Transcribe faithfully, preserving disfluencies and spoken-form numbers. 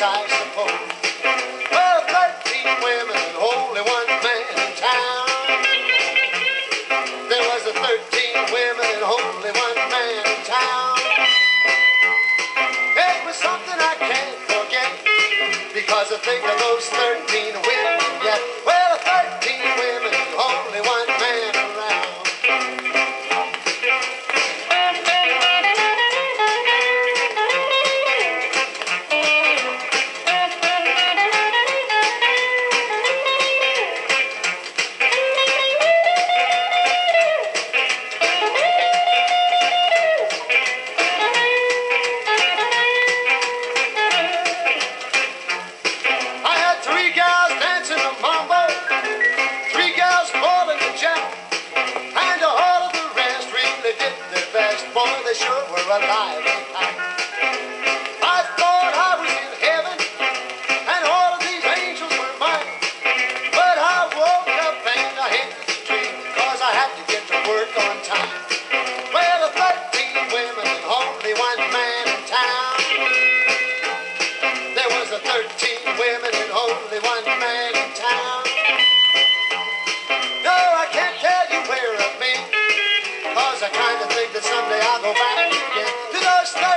I suppose. Well, thirteen women and only one man in town. There was a thirteen women and only one man in town. It was something I can't forget, because I think of those thirteen women yet. Well, thirteen women and only one man around. Boy, they sure were alive and tight. I thought I was in heaven and all of these angels were mine. But I woke up and I hit the street, cause I had to get to work on time. Well, thirteen women and only one man in town. There was a thirteen women and only one man in town. No, I can't tell you where I've been, cause I kinda think that someday I'll go back again to those